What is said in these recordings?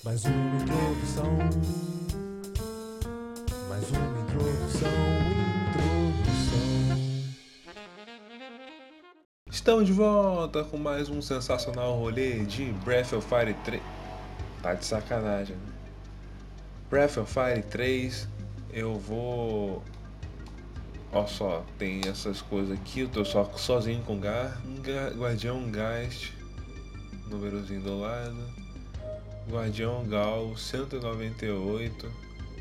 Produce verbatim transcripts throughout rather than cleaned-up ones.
Mais uma introdução. Mais uma introdução. Introdução. Estamos de volta com mais um sensacional rolê de Breath of Fire três. Tá de sacanagem, né? Breath of Fire três. Eu vou. Ó só, tem essas coisas aqui. Eu tô só sozinho com Gar... Guardião Geist. Númerozinho do lado. Guardião Gal cento e noventa e oito.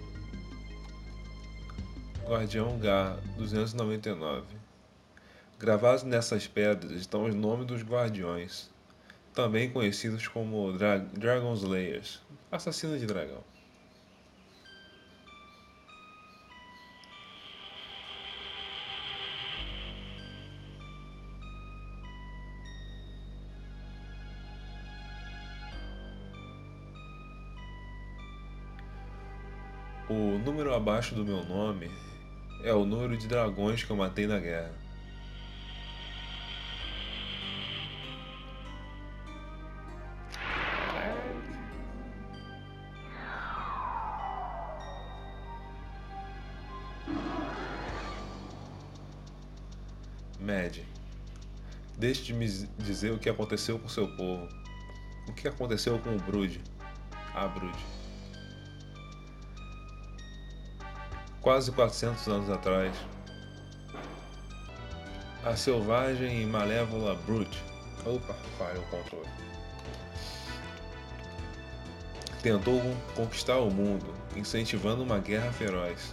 Guardião Gar duzentos e noventa e nove. Gravados nessas pedras estão os nomes dos guardiões, também conhecidos como Dra Dragon Slayers, assassinos de dragão. O número abaixo do meu nome é o número de dragões que eu matei na guerra. Mad, deixe de me dizer o que aconteceu com seu povo. O que aconteceu com o Brood? A Brood. Quase quatrocentos anos atrás, a selvagem e malévola Brood. Opa, falha o controle. Tentou conquistar o mundo, incentivando uma guerra feroz.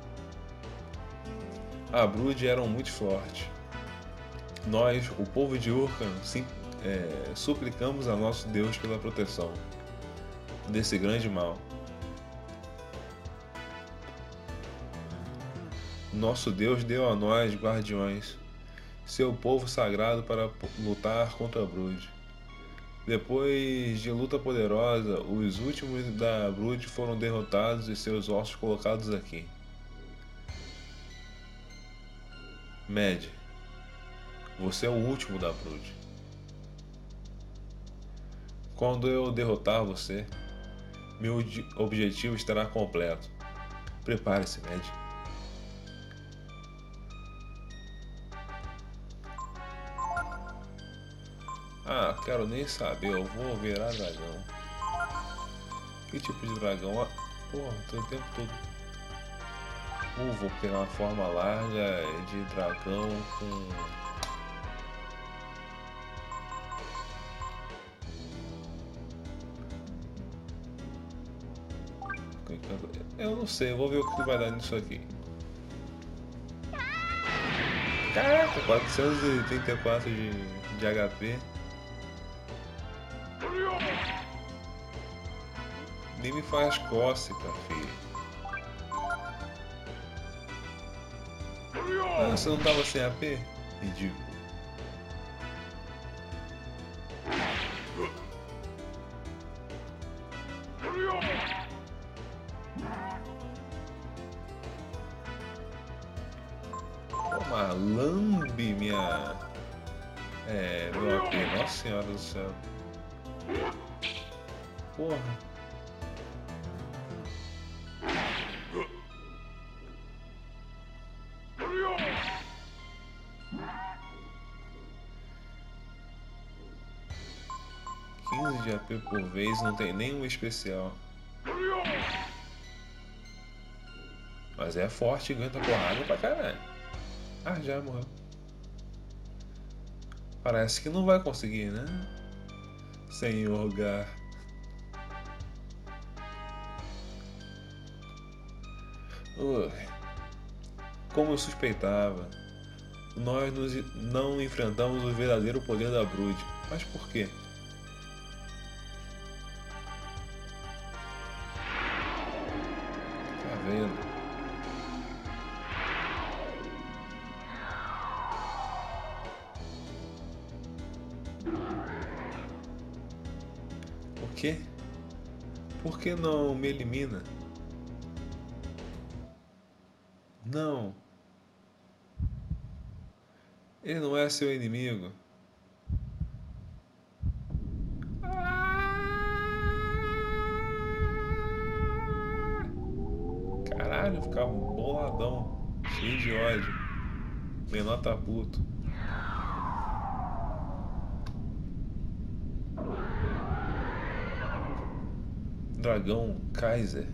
A Brood eram muito fortes. Nós, o povo de Urkan, sim, é, suplicamos a nosso Deus pela proteção desse grande mal. Nosso Deus deu a nós, guardiões, seu povo sagrado para lutar contra a Brood. Depois de luta poderosa, os últimos da Brood foram derrotados e seus ossos colocados aqui. Mad, você é o último da Brood. Quando eu derrotar você, meu objetivo estará completo. Prepare-se, Mad. Ah, quero nem saber, eu vou virar dragão. Que tipo de dragão? Ah, porra, tô o tempo todo. Uh, vou pegar uma forma larga de dragão com... Eu não sei, eu vou ver o que vai dar nisso aqui. Caraca, quatrocentos e trinta e quatro de, de H P. Nem me faz cócega, filho. Ah, você não tava sem A P? Ridículo. Toma, lambe minha... É, meu A P, nossa senhora do céu. Porra. quinze de A P por vez, não tem nenhum especial. Mas é forte e aguenta porrada pra caralho. Ah, já morreu. Parece que não vai conseguir, né? Senhor Gar. Uh, como eu suspeitava, nós nos, não enfrentamos o verdadeiro poder da Brood. Mas por quê? Tá vendo? Por quê? Por que não me elimina? Não. Ele não é seu inimigo. Caralho, ficava boladão, cheio de ódio. Menor tá puto. Dragão Kaiser.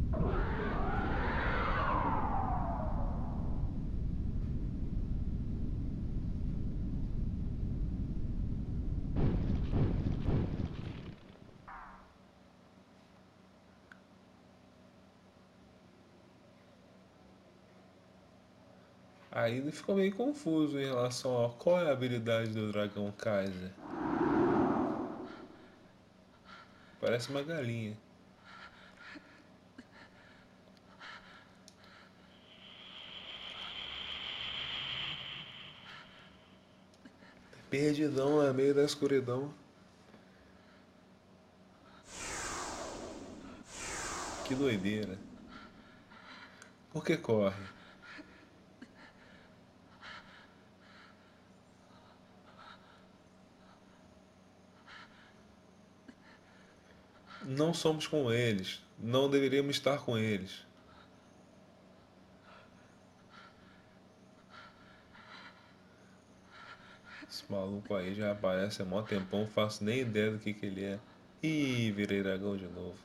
Aí ele ficou meio confuso em relação a qual é a habilidade do dragão Kaiser. Parece uma galinha. Perdidão no meio da escuridão. Que doideira. Por que corre? Não somos com eles. Não deveríamos estar com eles. Esse maluco aí já aparece há mó tempão, não faço nem ideia do que que ele é. Ih, virei dragão de novo.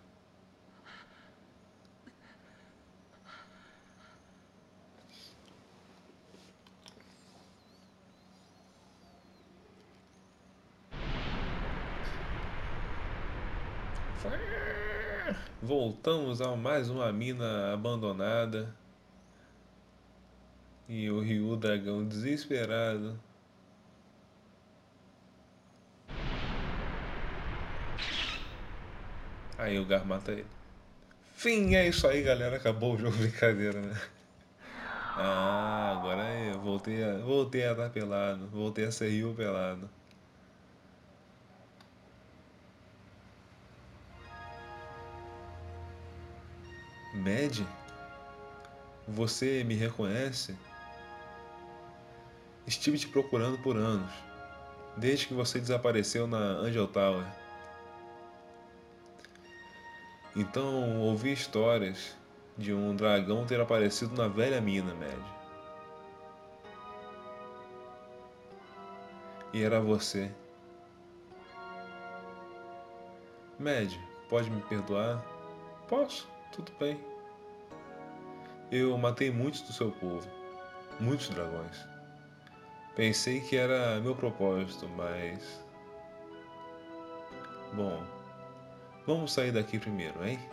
Voltamos a mais uma mina abandonada. E o Ryu dragão desesperado. Aí o Gar mata ele. Fim, é isso aí, galera. Acabou o jogo, brincadeira, né? Ah, agora eu voltei a, voltei a estar pelado. Voltei a ser Ryu pelado. Mad? Você me reconhece? Estive te procurando por anos, desde que você desapareceu na Angel Tower. Então ouvi histórias de um dragão ter aparecido na velha mina, Mad. E era você. Mad, pode me perdoar? Posso, tudo bem. Eu matei muitos do seu povo, muitos dragões. Pensei que era meu propósito, mas. Bom, vamos sair daqui primeiro, hein?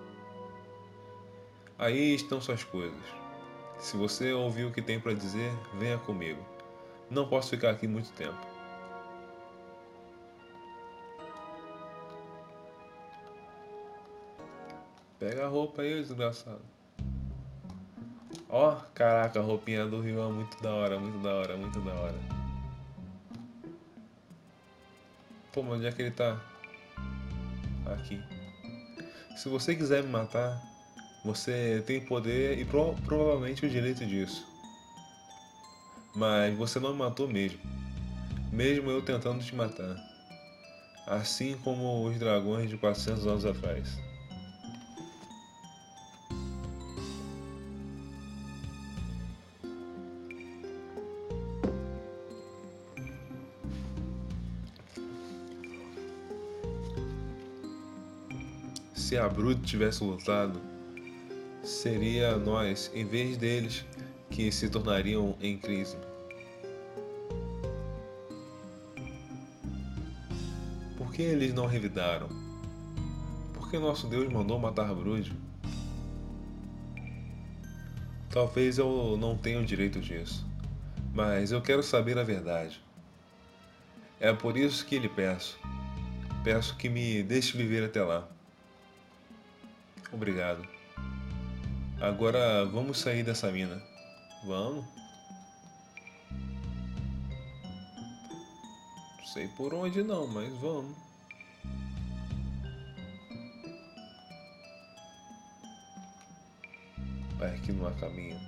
Aí estão suas coisas. Se você ouviu o que tem para dizer, venha comigo. Não posso ficar aqui muito tempo. Pega a roupa aí, desgraçado. Ó, caraca, a roupinha do Rio é muito da hora, muito da hora, muito da hora. Pô, mas onde é que ele tá? Aqui. Se você quiser me matar, você tem poder e pro provavelmente o direito disso. Mas você não me matou mesmo. Mesmo eu tentando te matar. Assim como os dragões de quatrocentos anos atrás. Se a Brood tivesse lutado, seria nós, em vez deles, que se tornariam em crise. Por que eles não revidaram? Por que nosso Deus mandou matar Brood? Talvez eu não tenha o direito disso, mas eu quero saber a verdade. É por isso que lhe peço. Peço que me deixe viver até lá. Obrigado. Agora vamos sair dessa mina. Vamos? Não sei por onde não, mas vamos. Vai, aqui não há caminho.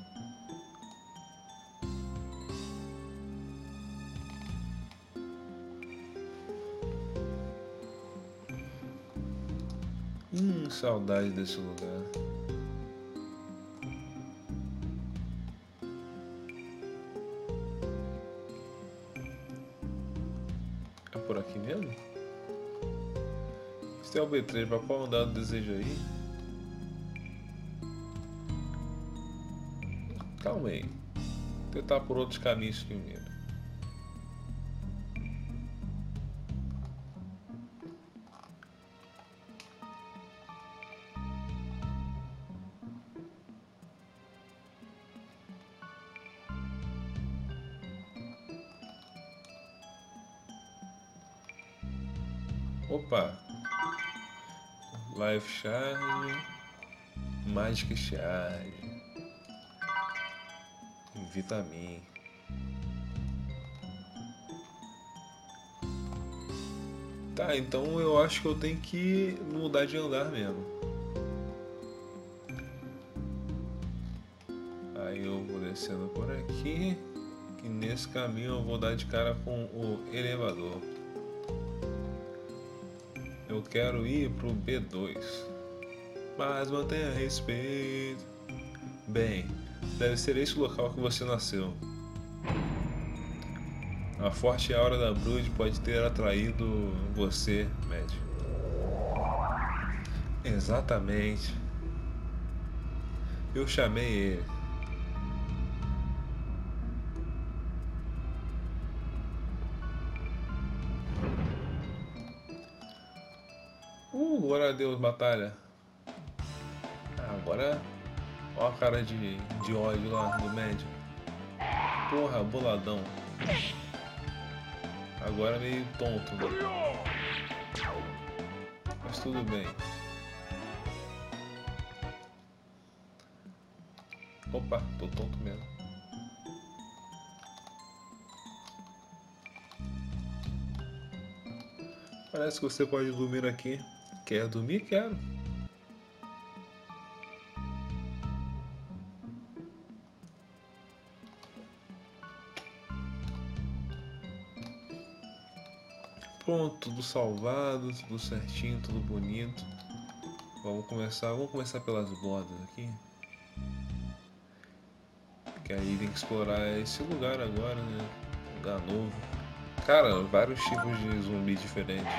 Hum, saudade desse lugar. Esse é o B três, pra qual andado deseja ir? Calma aí. Vou tentar por outros caminhos primeiro. Opa! Life Charge, Magic Charge, Vitamin. Tá, então eu acho que eu tenho que mudar de andar mesmo. Aí eu vou descendo por aqui, e nesse caminho eu vou dar de cara com o elevador. Eu quero ir pro B dois. Mas mantenha respeito. Bem, deve ser esse o local que você nasceu. A forte aura da Brood pode ter atraído você, Matt. Exatamente. Eu chamei ele. Uh, glória a Deus, batalha. Ah, agora, ó a cara de, de ódio lá do médico. Porra, boladão. Agora meio tonto, né? Mas tudo bem. Opa, tô tonto mesmo. Parece que você pode dormir aqui. Quer dormir? Quero. Pronto, tudo salvado, tudo certinho, tudo bonito. Vamos começar, vamos começar pelas bordas aqui. Que aí tem que explorar esse lugar agora, né? Lugar novo. Cara, vários tipos de zumbi diferentes.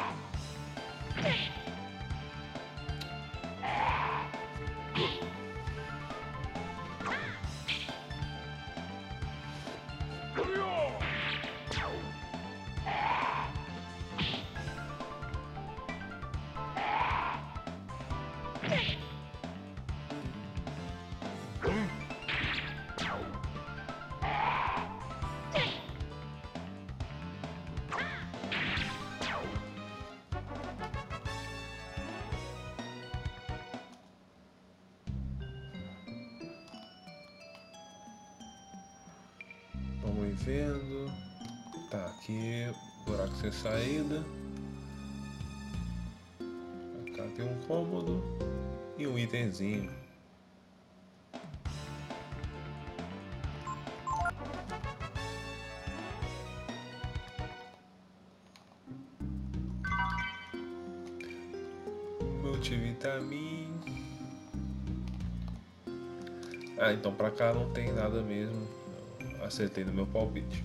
Vamos ir vendo. Tá, aqui, buraco sem saída. Cá tem um cômodo e um itemzinho. Multivitamin. Ah, então pra cá não tem nada mesmo. Eu acertei no meu palpite.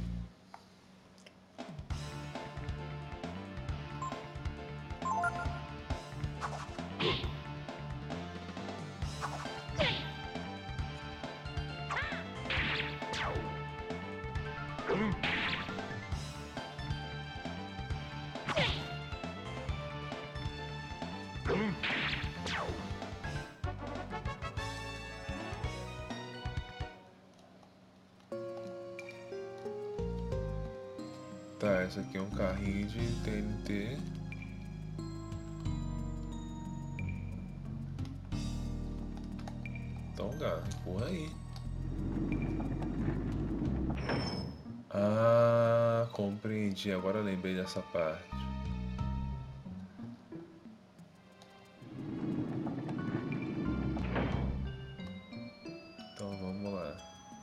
Tá, esse aqui é um carrinho de T N T. Então, Gá, empurra aí. Ah, compreendi. Agora lembrei dessa parte. Então vamos lá.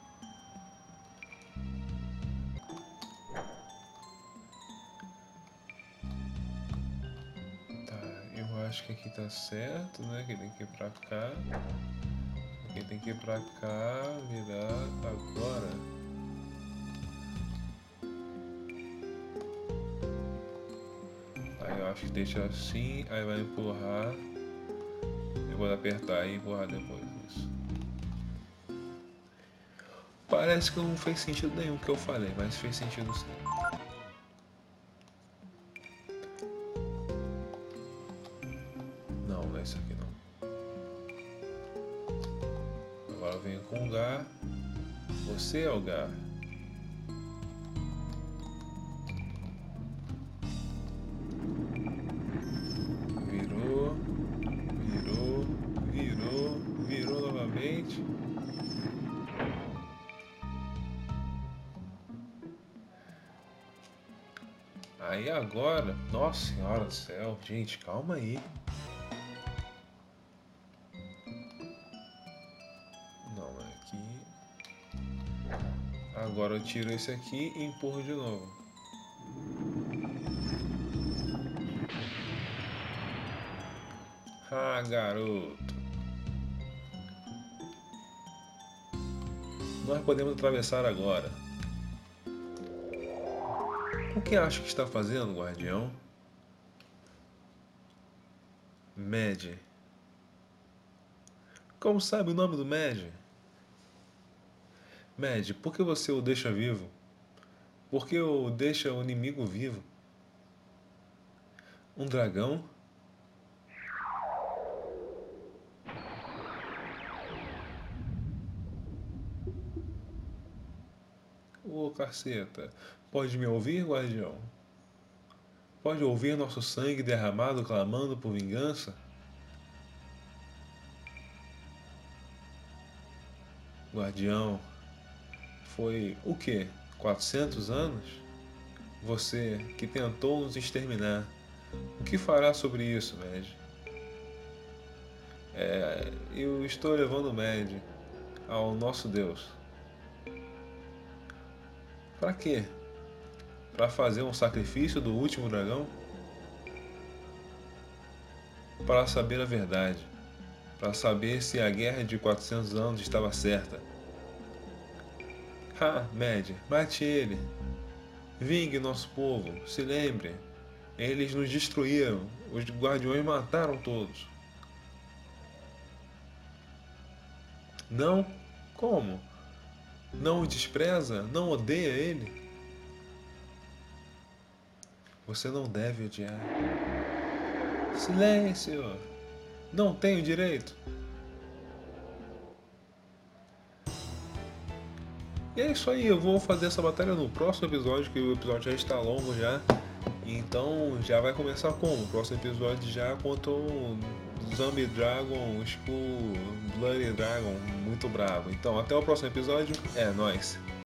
Acho que aqui tá certo, né? Que tem que ir pra cá. Aqui tem que ir pra cá, virar agora. Aí eu acho que deixa assim, aí vai empurrar. Eu vou apertar e empurrar depois. Isso. Parece que não fez sentido nenhum que eu falei, mas fez sentido sim. Não, não é isso aqui não. Agora eu venho com o Gar. Você é o Gar. Virou, virou, virou, virou novamente. Aí agora, nossa senhora do céu, gente, calma aí. Não, é aqui. Agora eu tiro esse aqui e empurro de novo. Ah, garoto. Nós podemos atravessar agora. O que acha que está fazendo, guardião? Mad. Como sabe o nome do Mad? Mad, por que você o deixa vivo? Por que o deixa o inimigo vivo? Um dragão? Ô, caceta. Pode me ouvir, guardião? Pode ouvir nosso sangue derramado clamando por vingança? Guardião, foi o quê? quatrocentos anos? Você que tentou nos exterminar. O que fará sobre isso, Mad? É, eu estou levando o Mad ao nosso Deus. Para quê? Para fazer um sacrifício do último dragão? Para saber a verdade. Para saber se a guerra de quatrocentos anos estava certa. Ah, Mad, mate ele. Vingue nosso povo, se lembre. Eles nos destruíram. Os guardiões mataram todos. Não? Como? Não o despreza? Não odeia ele? Você não deve odiar. Silêncio! Não tenho direito. E é isso aí, eu vou fazer essa batalha no próximo episódio, que o episódio já está longo já. Então já vai começar como? O próximo episódio já contra o Zombie Dragon, tipo Bloody Dragon, muito bravo. Então até o próximo episódio, é nóis!